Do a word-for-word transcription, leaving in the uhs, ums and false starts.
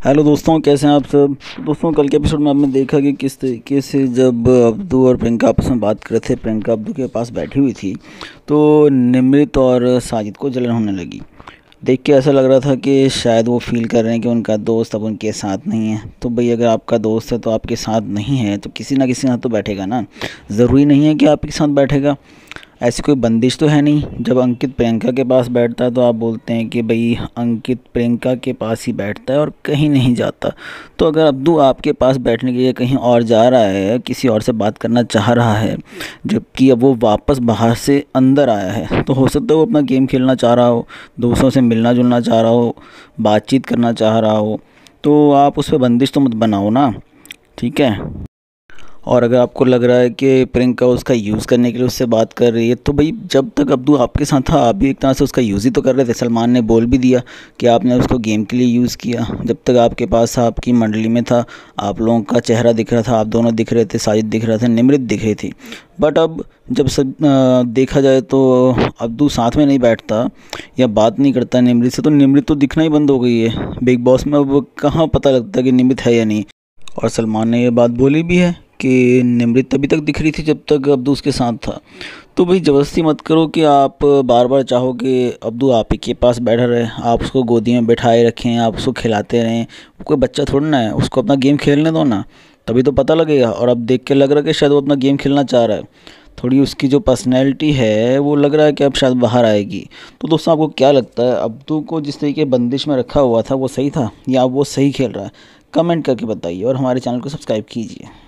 Hello दोस्तों, कैसे हैं आप सब। दोस्तों, कल के एपिसोड में आपने देखा कि किस तरीके से जब अब्दू और प्रियंका आपस में बात कर रहे थे, प्रियंका अब्दू के पास बैठी हुई थी तो निमृत और साजिद को जलन होने लगी। देख के ऐसा लग रहा था कि शायद वो फील कर रहे हैं कि उनका दोस्त अब उनके साथ नहीं है। तो भाई, अगर आपका दोस्त है तो आपके साथ नहीं है तो किसी ना किसी साथ तो बैठेगा ना। ज़रूरी नहीं है कि आपके साथ बैठेगा, ऐसी कोई बंदिश तो है नहीं। जब अंकित प्रियंका के पास बैठता है तो आप बोलते हैं कि भाई अंकित प्रियंका के पास ही बैठता है और कहीं नहीं जाता। तो अगर अब्दू आपके पास बैठने के लिए कहीं और जा रहा है, किसी और से बात करना चाह रहा है, जबकि अब वो वापस बाहर से अंदर आया है, तो हो सकता है वो अपना गेम खेलना चाह रहा हो, दोस्तों से मिलना जुलना चाह रहा हो, बातचीत करना चाह रहा हो। तो आप उस पर बंदिश तो मत बनाओ ना, ठीक है। और अगर आपको लग रहा है कि प्रियंका उसका यूज़ करने के लिए उससे बात कर रही है, तो भाई जब तक अब्दू आपके साथ था आप भी एक तरह से उसका यूज़ ही तो कर रहे थे। सलमान ने बोल भी दिया कि आपने उसको गेम के लिए यूज़ किया। जब तक आपके पास था, आपकी मंडली में था, आप लोगों का चेहरा दिख रहा था, आप दोनों दिख रहे थे, साजिद दिख रहा था, निमृत दिख रही थी। बट अब जब सब आ, देखा जाए तो अब्दू साथ में नहीं बैठता या बात नहीं करता निमृत से, तो निमृत तो दिखना ही बंद हो गई है। बिग बॉस में अब कहाँ पता लगता कि निमृत है या नहीं। और सलमान ने ये बात बोली भी है कि निमृत तभी तक दिख रही थी जब तक अब्दू उसके साथ था। तो भाई ज़बरदस्ती मत करो कि आप बार बार चाहो कि अब्दू आप ही के पास बैठा रहे, आप उसको गोदी में बैठाए रखें, आप उसको खिलाते रहें। कोई बच्चा थोड़ा ना है, उसको अपना गेम खेलने दो ना, तभी तो पता लगेगा। और अब देख के लग रहा है कि शायद वो अपना गेम खेलना चाह रहा है। थोड़ी उसकी जो पर्सनैलिटी है वो लग रहा है कि अब शायद बाहर आएगी। तो दोस्तों, आपको क्या लगता है, अब्दू को जिस तरीके बंदिश में रखा हुआ था वो सही था या वो सही खेल रहा है? कमेंट करके बताइए और हमारे चैनल को सब्सक्राइब कीजिए।